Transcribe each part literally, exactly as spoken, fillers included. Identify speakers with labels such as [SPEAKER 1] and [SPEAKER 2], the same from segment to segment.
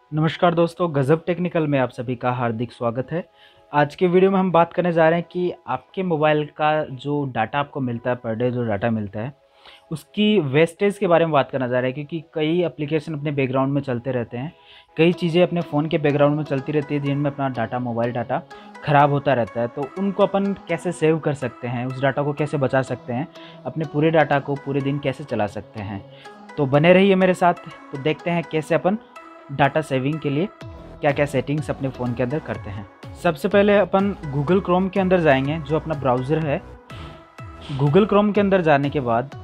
[SPEAKER 1] नमस्कार दोस्तों, गज़ब टेक्निकल में आप सभी का हार्दिक स्वागत है। आज के वीडियो में हम बात करने जा रहे हैं कि आपके मोबाइल का जो डाटा आपको मिलता है, पर डे जो डाटा मिलता है, उसकी वेस्टेज के बारे में बात करना जा रहे हैं। क्योंकि कई एप्लीकेशन अपने बैकग्राउंड में चलते रहते हैं, कई चीज़ें अपने फ़ोन के बैकग्राउंड में चलती रहती है जिनमें अपना डाटा, मोबाइल डाटा ख़राब होता रहता है। तो उनको अपन कैसे सेव कर सकते हैं, उस डाटा को कैसे बचा सकते हैं, अपने पूरे डाटा को पूरे दिन कैसे चला सकते हैं। तो बने रहिए मेरे साथ, तो देखते हैं कैसे अपन डाटा सेविंग के लिए क्या क्या सेटिंग्स अपने फ़ोन के अंदर करते हैं। सबसे पहले अपन गूगल क्रोम के अंदर जाएंगे, जो अपना ब्राउज़र है। गूगल क्रोम के अंदर जाने के बाद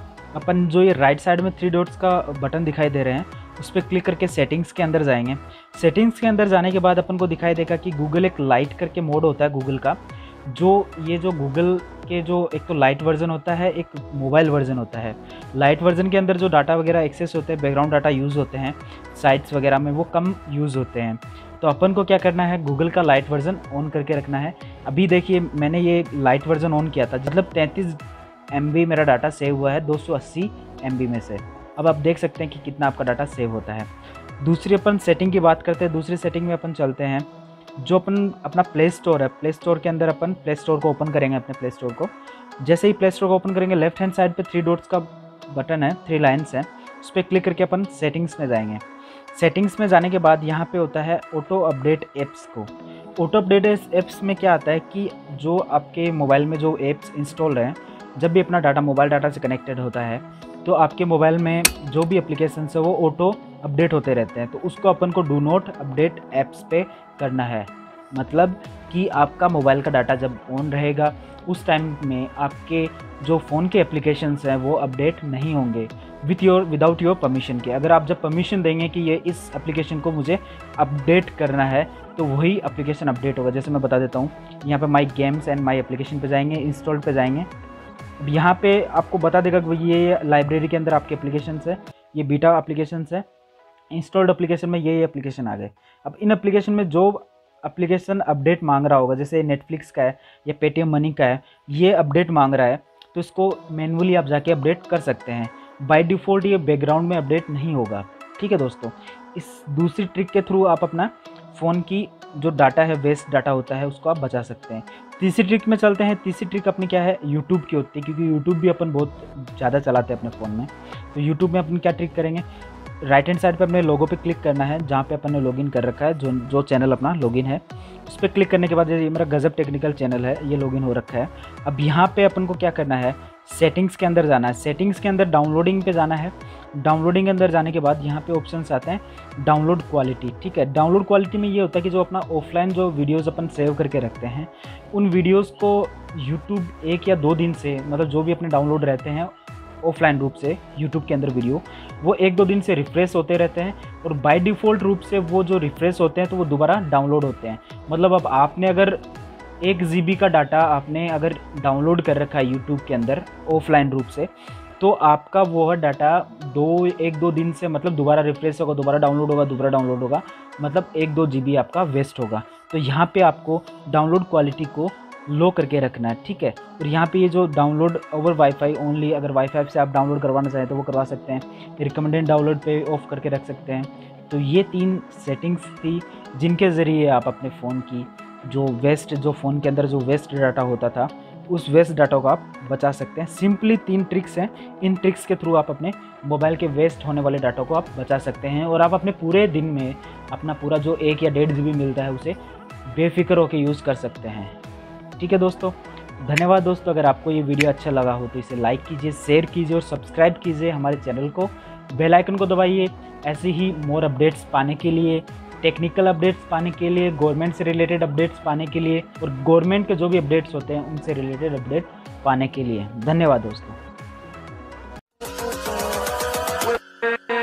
[SPEAKER 1] अपन जो ये राइट साइड में थ्री डॉट्स का बटन दिखाई दे रहे हैं, उस पर क्लिक करके सेटिंग्स के अंदर जाएंगे। सेटिंग्स के अंदर जाने के बाद अपन को दिखाई देगा कि गूगल एक लाइट करके मोड होता है गूगल का। जो ये जो गूगल के जो एक तो लाइट वर्जन होता है, एक मोबाइल वर्जन होता है। लाइट वर्जन के अंदर जो डाटा वगैरह एक्सेस होते हैं, बैकग्राउंड डाटा यूज़ होते हैं साइट्स वगैरह में, वो कम यूज़ होते हैं। तो अपन को क्या करना है, गूगल का लाइट वर्जन ऑन करके रखना है। अभी देखिए मैंने ये लाइट वर्जन ऑन किया था, मतलब तैंतीस एम बी मेरा डाटा सेव हुआ है दो सौ अस्सी एम बी में से। अब आप देख सकते हैं कि कितना आपका डाटा सेव होता है। दूसरी अपन सेटिंग की बात करते हैं। दूसरी सेटिंग में अपन चलते हैं, जो अपन अपना प्ले स्टोर है, प्ले स्टोर के अंदर अपन प्ले स्टोर को ओपन करेंगे। अपने प्ले स्टोर को जैसे ही प्ले स्टोर को ओपन करेंगे, लेफ्ट हैंड साइड पे थ्री डॉट्स का बटन है, थ्री लाइन्स हैं, उस पर क्लिक करके अपन सेटिंग्स में जाएंगे। सेटिंग्स में जाने के बाद यहाँ पे होता है ऑटो अपडेट ऐप्स को। ऑटो अपडेट ऐप्स में क्या आता है कि जो आपके मोबाइल में जो ऐप्स इंस्टॉल हैं, जब भी अपना डाटा मोबाइल डाटा से कनेक्टेड होता है, तो आपके मोबाइल में जो भी एप्लीकेशंस है वो ऑटो अपडेट होते रहते हैं। तो उसको अपन को डू नॉट अपडेट ऐप्स पे करना है। मतलब कि आपका मोबाइल का डाटा जब ऑन रहेगा, उस टाइम में आपके जो फ़ोन के एप्लीकेशंस हैं वो अपडेट नहीं होंगे with your without your permission के। अगर आप जब परमिशन देंगे कि ये इस एप्लीकेशन को मुझे अपडेट करना है, तो वही एप्लीकेशन अपडेट होगा। जैसे मैं बता देता हूँ, यहाँ पे my games and my application पे जाएंगे, इंस्टॉल पे जाएंगे। अब यहाँ पे आपको बता देगा कि ये लाइब्रेरी के अंदर आपके एप्लीकेशंस है, ये बीटा एप्लीकेशंस है। इंस्टॉल्ड एप्लीकेशन में ये ये एप्लीकेशन आ गए। अब इन एप्लीकेशन में जो एप्लीकेशन अपडेट मांग रहा होगा, जैसे नेटफ्लिक्स का है या पेटीएम मनी का है, ये अपडेट मांग रहा है, तो इसको मैनुअली आप जाके अपडेट कर सकते हैं। बाय डिफ़ॉल्ट ये बैकग्राउंड में अपडेट नहीं होगा। ठीक है दोस्तों, इस दूसरी ट्रिक के थ्रू आप अपना फ़ोन की जो डाटा है, वेस्ट डाटा होता है, उसको आप बचा सकते हैं। तीसरी ट्रिक में चलते हैं। तीसरी ट्रिक अपनी क्या है, यूट्यूब की होती है, क्योंकि यूट्यूब भी अपन बहुत ज़्यादा चलाते हैं अपने फ़ोन में। तो यूट्यूब में अपन क्या ट्रिक करेंगे, राइट हैंड साइड पे अपने लोगो पे क्लिक करना है, जहाँ पे अपन ने लॉगिन कर रखा है, जो जो चैनल अपना लॉगिन है, उस पर क्लिक करने के बाद ये मेरा गज़ब टेक्निकल चैनल है, ये लॉगिन हो रखा है। अब यहाँ पे अपन को क्या करना है, सेटिंग्स के अंदर जाना है। सेटिंग्स के अंदर डाउनलोडिंग पे जाना है। डाउनलोडिंग के अंदर जाने के बाद यहाँ पे ऑप्शंस आते हैं डाउनलोड क्वालिटी। ठीक है, डाउनलोड क्वालिटी में ये होता है कि जो अपना ऑफलाइन जो वीडियोज़ अपन सेव करके रखते हैं, उन वीडियोज़ को यूट्यूब एक या दो दिन से, मतलब जो भी अपने डाउनलोड रहते हैं ऑफलाइन रूप से यूट्यूब के अंदर वीडियो, वो एक दो दिन से रिफ्रेश होते रहते हैं, और बाय डिफ़ॉल्ट रूप से वो जो रिफ्रेश होते हैं तो वो दोबारा डाउनलोड होते हैं। मतलब अब आपने अगर एक जी बी का डाटा आपने अगर डाउनलोड कर रखा है यूट्यूब के अंदर ऑफलाइन रूप से, तो आपका वो डाटा दो एक दो दिन से मतलब दोबारा रिफ्रेश होगा, दोबारा डाउनलोड होगा, दोबारा डाउनलोड होगा, मतलब एक दो जी बी आपका वेस्ट होगा। तो यहाँ पे आपको डाउनलोड क्वालिटी को लो करके रखना है। ठीक है, और यहाँ पे ये जो डाउनलोड ओवर वाईफाई ओनली, अगर वाईफाई से आप डाउनलोड करवाना चाहें तो वो करवा सकते हैं। रिकमेंडेड डाउनलोड पे ऑफ करके रख सकते हैं। तो ये तीन सेटिंग्स थी जिनके ज़रिए आप अपने फ़ोन की जो वेस्ट, जो फ़ोन के अंदर जो वेस्ट डाटा होता था, उस वेस्ट डाटा को आप बचा सकते हैं। सिंपली तीन ट्रिक्स हैं। इन ट्रिक्स के थ्रू आप अपने मोबाइल के वेस्ट होने वाले डाटा को आप बचा सकते हैं, और आप अपने पूरे दिन में अपना पूरा जो एक या डेढ़ जी बी मिलता है उसे बेफिक्र होकर यूज़ कर सकते हैं। ठीक है दोस्तों, धन्यवाद दोस्तों। अगर आपको ये वीडियो अच्छा लगा हो तो इसे लाइक कीजिए, शेयर कीजिए और सब्सक्राइब कीजिए हमारे चैनल को। बेल आइकन को दबाइए ऐसे ही मोर अपडेट्स पाने के लिए, टेक्निकल अपडेट्स पाने के लिए, गवर्नमेंट से रिलेटेड अपडेट्स पाने के लिए, और गवर्नमेंट के जो भी अपडेट्स होते हैं उनसे रिलेटेड अपडेट पाने के लिए। धन्यवाद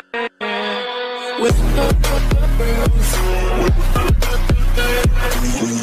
[SPEAKER 1] दोस्तों।